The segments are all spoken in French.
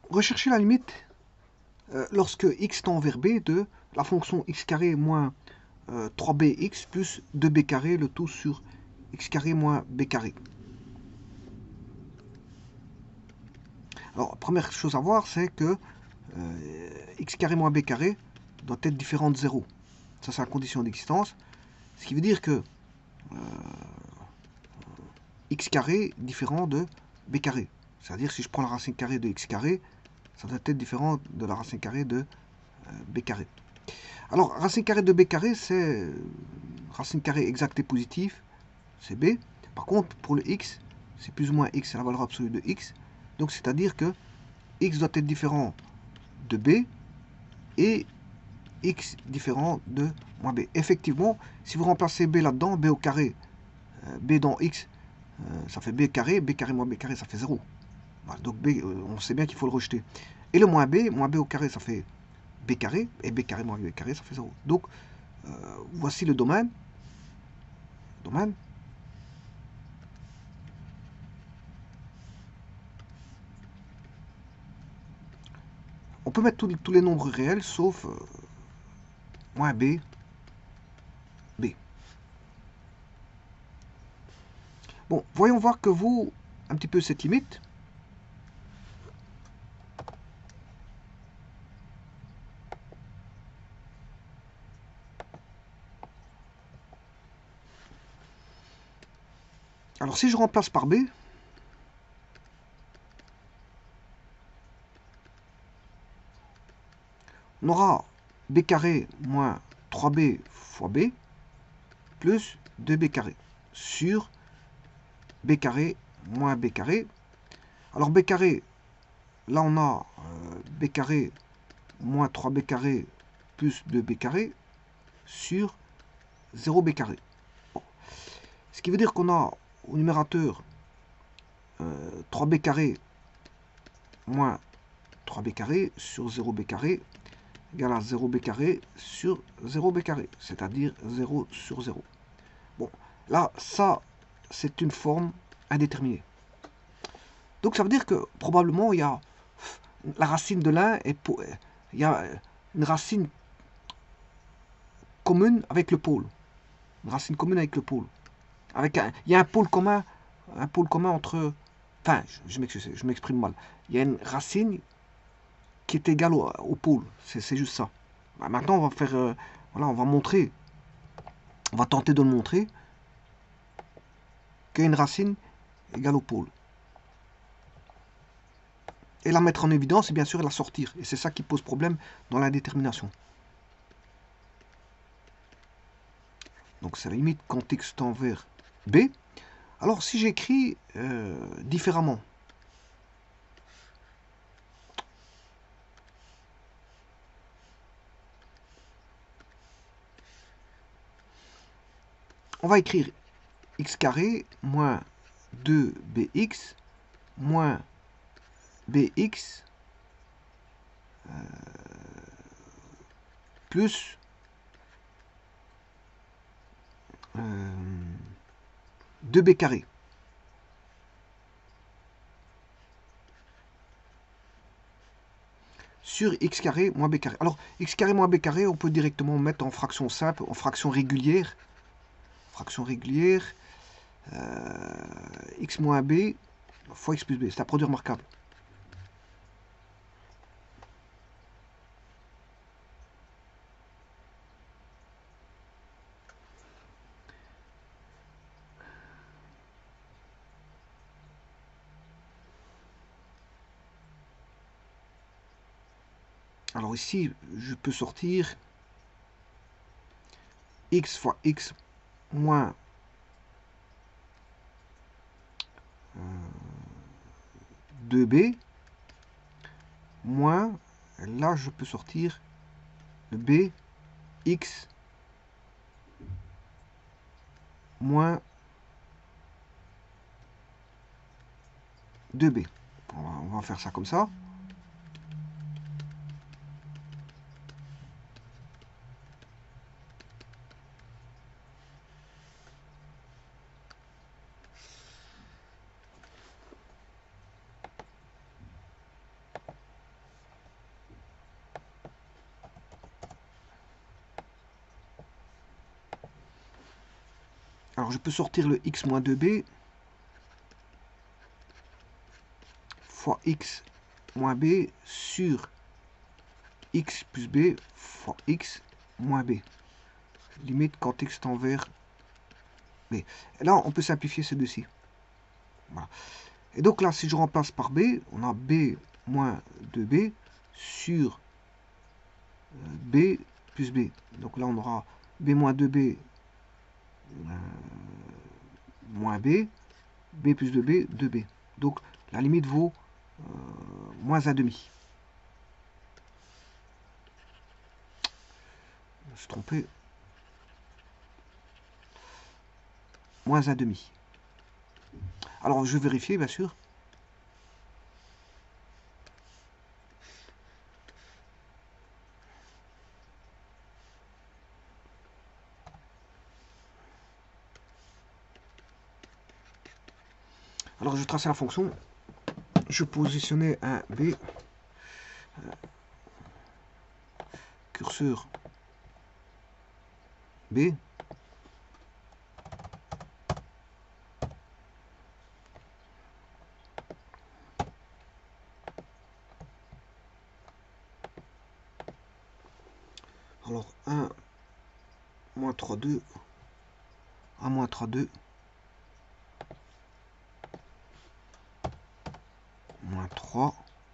rechercher la limite lorsque x tend vers b de la fonction x carré moins 3bx plus 2b carré, le tout sur x carré moins b carré. Alors, première chose à voir, c'est que x carré moins b carré doit être différent de 0. Ça, c'est la condition d'existence. Ce qui veut dire que x carré différent de b carré. C'est-à-dire, si je prends la racine carrée de x carré, ça doit être différent de la racine carrée de b carré. Alors, racine carrée de b carré, c'est racine carrée exacte et positive, c'est b. Par contre, pour le x, c'est plus ou moins x, c'est la valeur absolue de x. Donc, c'est-à-dire que x doit être différent de b et x différent de moins b. Effectivement, si vous remplacez b là-dedans, b au carré, b dans x, ça fait b carré moins b carré, ça fait 0. Voilà, donc b, on sait bien qu'il faut le rejeter. Et le moins b au carré, ça fait b carré, et b carré moins b carré, ça fait 0. Donc, voici le domaine. On peut mettre tous les nombres réels, sauf moins b, b. Bon, voyons voir que vaut un petit peu cette limite. Alors, si je remplace par b, on aura b carré moins 3b fois b plus 2b carré sur b carré moins b carré. Alors b carré, là on a b carré moins 3b carré plus 2b carré sur 0b carré. Bon. Ce qui veut dire qu'on a au numérateur 3b carré moins 3b carré sur 0b carré égale à 0b carré sur 0b carré, c'est-à-dire 0 sur 0. Bon, là, ça, c'est une forme indéterminée. Donc ça veut dire que probablement il y a la racine de l'un et il y a une racine commune avec le pôle. Une racine commune avec le pôle. Il y a un pôle commun entre... Enfin, je m'exprime mal. Il y a une racine qui est égale au pôle. C'est juste ça. Maintenant, on va faire... voilà, on va montrer. On va tenter de le montrer qu'il y a une racine égale au pôle. Et la mettre en évidence et bien sûr la sortir. Et c'est ça qui pose problème dans l'indétermination. Donc c'est la limite quand x tend vers b. Alors si j'écris différemment, on va écrire x carré moins 2bx moins bx plus 2b carré. Sur x carré moins b carré. Alors, x carré moins b carré, on peut directement mettre en fraction simple, en fraction régulière. Fraction régulière, x moins b fois x plus b. C'est un produit remarquable. Alors ici, je peux sortir x fois x moins 2b moins, là je peux sortir b x moins 2b. On va faire ça comme ça. Alors je peux sortir le x moins 2b fois x moins b sur x plus b fois x moins b. Limite quand x tend vers b. Et là, on peut simplifier ces deux-ci. Voilà. Et donc là, si je remplace par b, on a b moins 2b sur b plus b. Donc là, on aura b moins 2b moins b, b plus 2b, 2b. Donc la limite vaut moins 1 demi. Je me suis trompé. Moins 1 demi. Alors je vais vérifier, bien sûr. Alors je traçais la fonction. Je positionnais un b. Curseur b. Alors 1, moins 3, 2, 1, moins 3, 2, moins 3,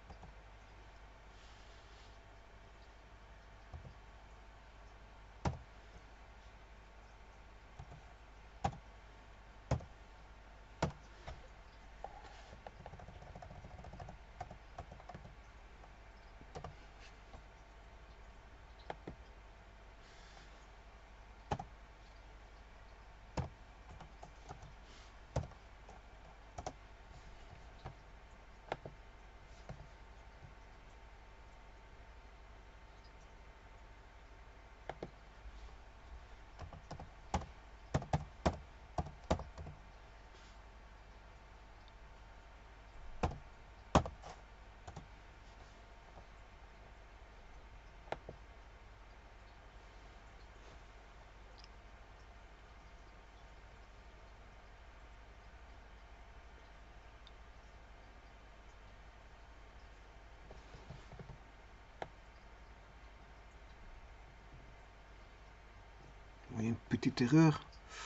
il y a une petite erreur.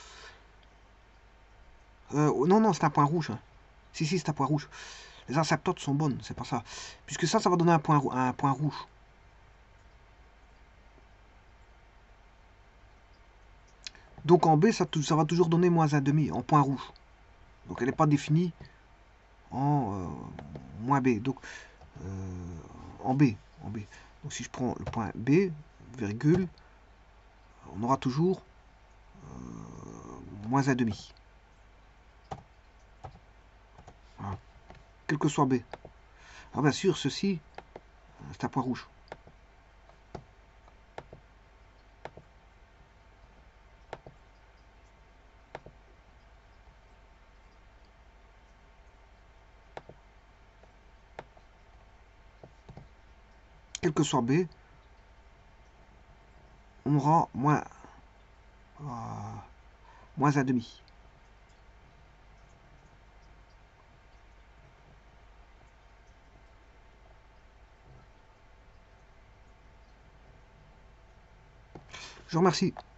Non, non, c'est un point rouge. Hein. Si, c'est un point rouge. Les asymptotes sont bonnes, c'est pas ça. Puisque ça va donner un point rouge. Donc en B, ça va toujours donner moins 1 demi, en point rouge. Donc elle n'est pas définie en moins B. Donc en B. Donc si je prends le point B, virgule, on aura toujours moins 1 demi. Voilà. Quel que soit B. Alors bien sûr, ceci, c'est un point rouge. Quel que soit B, on aura moins 1 demi. Je vous remercie.